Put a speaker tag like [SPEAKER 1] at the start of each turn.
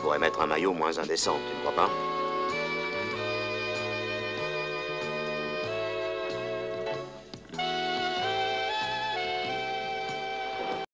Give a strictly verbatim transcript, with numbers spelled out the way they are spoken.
[SPEAKER 1] pourrait mettre un maillot moins indécent, tu ne crois pas?